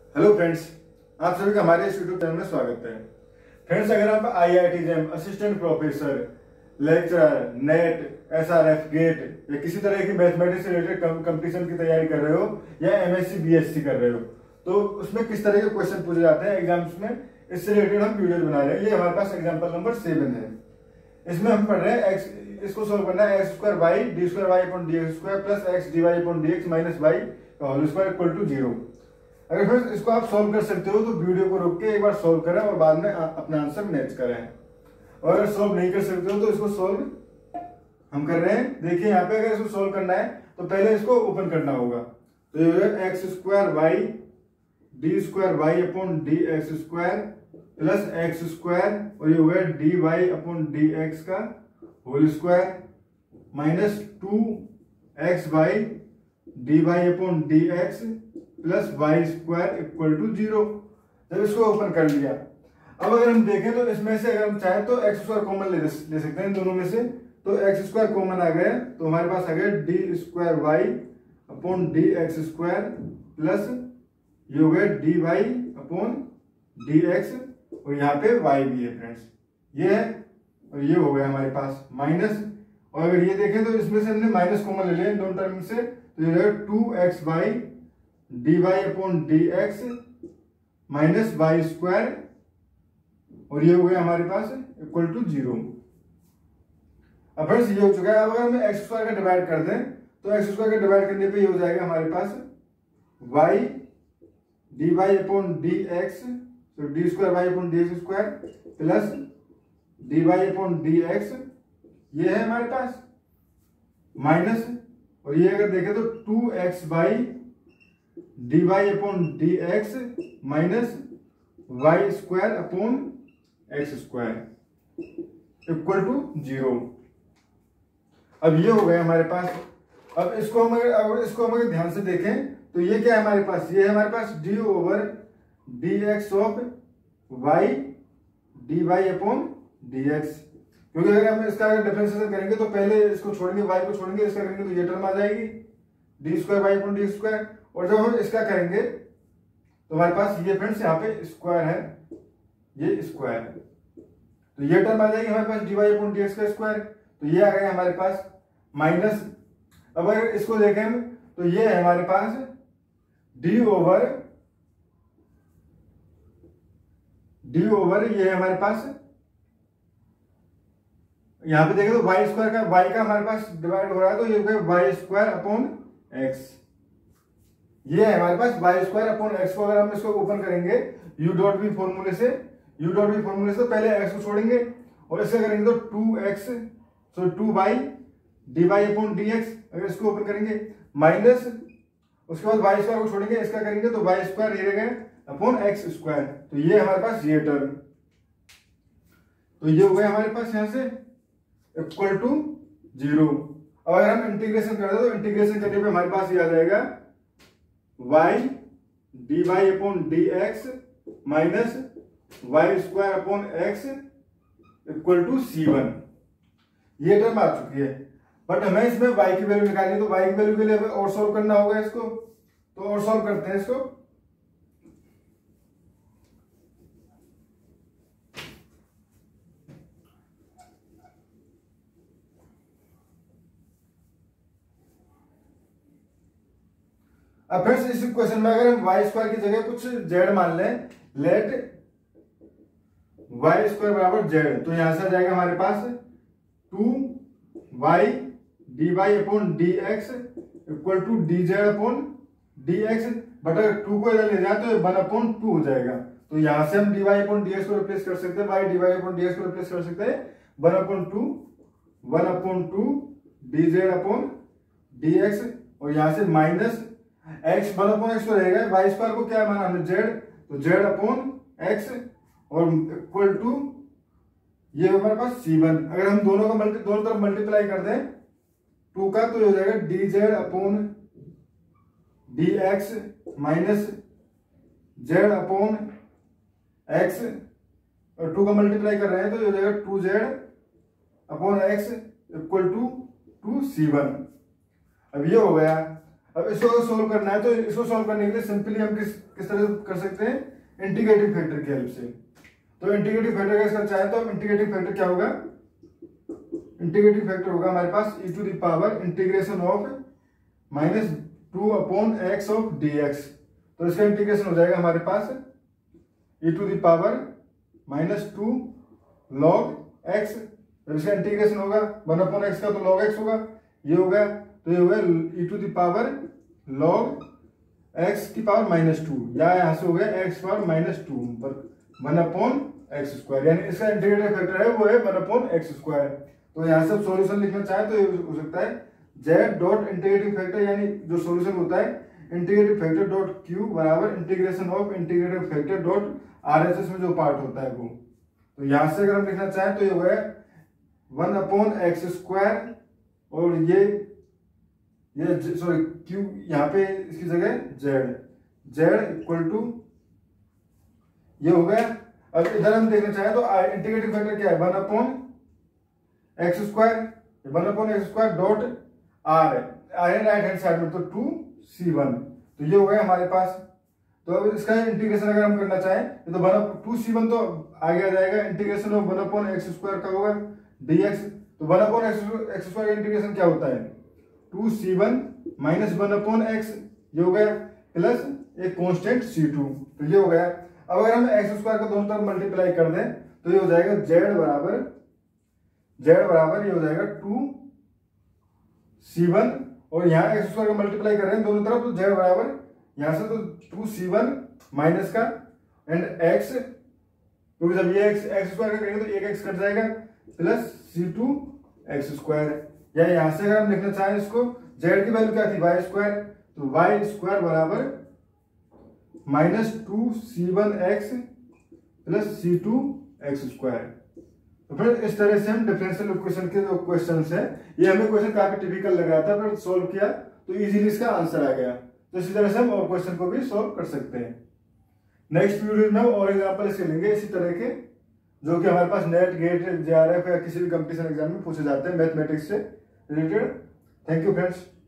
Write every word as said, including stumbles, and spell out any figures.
Hello friends, आप सभी का हमारे इस यूट्यूब चैनल में स्वागत है। फ्रेंड्स, अगर आप I I T JAM assistant professor, lecturer, NET, S R F, GATE या किसी तरह की मैथमेटिक्स से रिलेटेड कंपटीशन की तैयारी कर रहे हो या M S C B S C कर रहे हो, तो उसमें किस तरह के क्वेश्चन पूछे जाते हैं एग्जाम्स में, इससे रिलेटेड हम वीडियो बना रहे हैं। ये हमारे पास एग्जाम्पल नंबर सेवन है। इसमें हम पढ़ रहे हैं एक्स, इसको सोल्व करना है x square y d square y upon d x square plus x d y upon d x minus y का whole square equal to zero. अगर फ्रेंड्स इसको आप सॉल्व कर सकते हो तो वीडियो को रोक के एक बार सॉल्व करें और बाद में अपना आंसर मैच करें। और अगर सॉल्व नहीं कर सकते हो तो इसको सॉल्व हम कर रहे हैं। देखिए यहाँ पे अगर इसको सॉल्व करना है तो पहले इसको ओपन करना होगा। तो ये होगा x square y d square y upon d x square plus x square और ये होगा d y upon d x का whole square minus two x y d y upon d x plus y square equal to zero. जब इसको open कर लिया, अब अगर हम देखें तो इसमें से अगर हम चाहें तो एक्स स्क्वायर कॉमन ले, ले सकते हैं दोनों में से। तो एक्स स्क्वायर कॉमन आ गया तो हमारे पास आ गया d square y upon d x square plus ये हो गया d y upon d x और यहाँ पे वाई भी है फ्रेंड्स, ये है और ये हो गया हमारे पास माइनस। और अगर ये देखें तो इसमें से हमने माइनस कॉमन ले लिया दोनों टर्म से, तो ये हो गया two x y d y upon d x minus y square और ये हो गया हमारे पास इक्वल टू जीरो। अब फ्रेंड्स ये हो चुका है। अब अगर हम एक्स स्क्वायर का डिवाइड कर दें तो एक्स स्क्वायर का डिवाइड करने पे ये हो जाएगा हमारे पास y d y upon d x, तो d square y upon d x square plus d y upon d x, ये है हमारे पास माइनस। और ये अगर देखें तो two x y d y upon d x minus y square upon x square equal to zero. अब ये हो गया हमारे पास। अब इसको हम अगर अब इसको हम अगर ध्यान से देखें तो ये क्या है हमारे पास, ये है हमारे पास d over d x of y d y upon d x. क्योंकि अगर हम इसका अगर डिफरेंशिएशन करेंगे तो पहले इसको छोड़ेंगे, वाई को छोड़ेंगे, इसका करेंगे तो ये टर्म आ जाएगी d square y upon d square. और जब हम इसका करेंगे तो हमारे पास ये फ्रेंड्स यहाँ पे स्क्वायर है, ये स्क्वायर, तो ये टर्म आ जाएगी हमारे पास d y upon d x का स्क्वायर, तो ये आ गया हमारे पास माइनस। अब अगर इसको देखें हम तो ये है हमारे पास डी ओवर डी ओवर ये है हमारे पास, यहां पे देखें तो वाई स्क्वायर का वाई का हमारे पास डिवाइड हो रहा है तो ये हो गया वाई स्क्वायर अपॉन एक्स, ये है हमारे पास वाई स्क्वायर अपॉन एक्स को। अगर हम इसको ओपन करेंगे यू डॉट बी फॉर्मूले से, यू डॉट बी फॉर्मूले से पहले एक्स को छोड़ेंगे और इसका करेंगे तो two x, so two y d y upon d x, अगर इसको ओपन करेंगे माइनस, उसके बाद वाई स्क्वायर को छोड़ेंगे, इसका करेंगे तो वाई स्क्वायर ये रहेगा अपॉन एक्स स्क्वायर, तो ये हमारे पास ये टर्म, तो ये हो गया हमारे पास यहां से इक्वल टू जीरो। अब अगर हम इंटीग्रेशन कर दे तो इंटीग्रेशन करने पे हमारे पास ये आ जाएगा y d y upon d x minus y square upon x equal to c one, ये टर्म आ चुकी है। बट हमें इसमें y की वैल्यू निकालनी है तो y की वैल्यू के लिए हमें और सॉल्व करना होगा इसको, तो और सॉल्व करते हैं इसको। अब फ्रेंड्स इस क्वेश्चन में अगर हम वाई स्क्वायर की जगह कुछ जेड मान लें, लेट वाई स्क्वायर बराबर जेड, तो यहां से आ जाएगा हमारे पास two y d y upon d x equal to d z upon d x, but अगर टू को इधर ले जाए तो वन अपॉन टू हो जाएगा, तो यहां से हम d y upon d x को रिप्लेस कर सकते हैं, y d y upon d x को रिप्लेस कर सकते हैं one upon two one upon two d z upon d x, और यहां से minus x one upon x तो रहेगा, वाई स्क्वायर को क्या माना हमने जेड, तो जेड अपॉन एक्स और इक्वल टू ये हमारे पास सी वन। अगर हम दोनों का मल्टी दोनों तरफ मल्टीप्लाई कर दें टू का तो ये हो जाएगा d z upon d x minus z upon x, और टू का मल्टीप्लाई कर रहे हैं तो ये हो जाएगा two z upon x equal to two c one. अब ये हो गया। अब इसको सोल्व करना है तो इसको सोल्व करने के लिए सिंपली हम किस किस तरह से कर सकते हैं, इंटीग्रेटिव फैक्टर की हेल्प से। तो इंटीग्रेटिव फैक्टर का इसका चाहे तो इंटीग्रेटिव फैक्टर क्या होगा, इंटीग्रेटिव फैक्टर होगा हमारे पास e to the power integration of minus two upon x of d x. तो इसका इंटीग्रेशन हो जाएगा हमारे पास e to the power minus two log x. जब इसका इंटीग्रेशन होगा वन अपॉन एक्स का तो लॉग एक्स होगा, ये होगा तो ये होगा e to the power log x की पावर माइनस टू, या यहां से हो गया एक्स पावर माइनस टू पर वन अपॉन एक्स स्क्वायर, यानी इसका इंटीग्रेटिव फैक्टर है वो है वन अपॉन एक्स स्क्वायर। तो यहां से सॉल्यूशन लिखना चाहे तो ये हो सकता है z डॉट इंटीग्रेटिव फैक्टर, यानी जो सॉल्यूशन होता है इंटीग्रेटिव फैक्टर डॉट क्यू बराबर integration of integrative factor dot RHS में जो पार्ट होता है वो। तो यहां से अगर हम लिखना चाहें तो ये होगा वन अपॉन एक्स स्क्वायर और ये ये सॉरी क्यू यहाँ पे इसकी जगह जेड, जेड इक्वल टू ये हो गया। अब इधर हम देखना चाहें तो इंटीग्रेटिव फैक्टर क्या है, one upon x square, one upon x square dot R R है राइट हैंड साइड में तो टू सी वन, तो ये हो गया हमारे पास। तो अब इसका इंटीग्रेशन अगर हम करना चाहें तो वन टू सी वन तो आगे आ जाएगा, integration of one upon x square का होगा dx। तो वन अपॉन एक्स स्क्वायर का इंटीग्रेशन क्या होता है, two c one minus one upon x, ये हो गया प्लस एक कांस्टेंट सी टू, तो ये हो गया। अब अगर हम एक्स स्क्वायर का दोनों तरफ मल्टीप्लाई कर दें तो ये हो जाएगा z बराबर z बराबर ये हो जाएगा टू सी वन, और यहाँ एक्स स्क्वायर का मल्टीप्लाई कर रहे हैं दोनों तरफ तो z बराबर यहां से तो टू सी वन माइनस का एंड x, क्योंकि जब ये x एक्स स्क्वायर का करेंगे तो एक x कट जाएगा plus c two x square, या यहां से अगर हम लिखना चाहें इसको z की वैल्यू क्या थी वाई स्क्वायर, तो वाई स्क्वायर बराबर minus two c one x plus c two x square. तो फिर इस तरह से हम डिफरेंशियल इक्वेशन के जो क्वेश्चंस है, ये हमें क्वेश्चन काफी टिपिकल लग रहा था, फिर सोल्व किया तो इजीली इसका आंसर आ गया। तो इसी तरह से हम और क्वेश्चन को भी सोल्व कर सकते हैं। नेक्स्ट वीडियो में हम और एग्जांपल इसके लेंगे इसी तरह के, जो कि हमारे पास नेट गेट जेआरएफ या किसी भी कंपटीशन एग्जाम में पूछे जाते हैं मैथमेटिक्स से रिलेटेड। Thank you friends.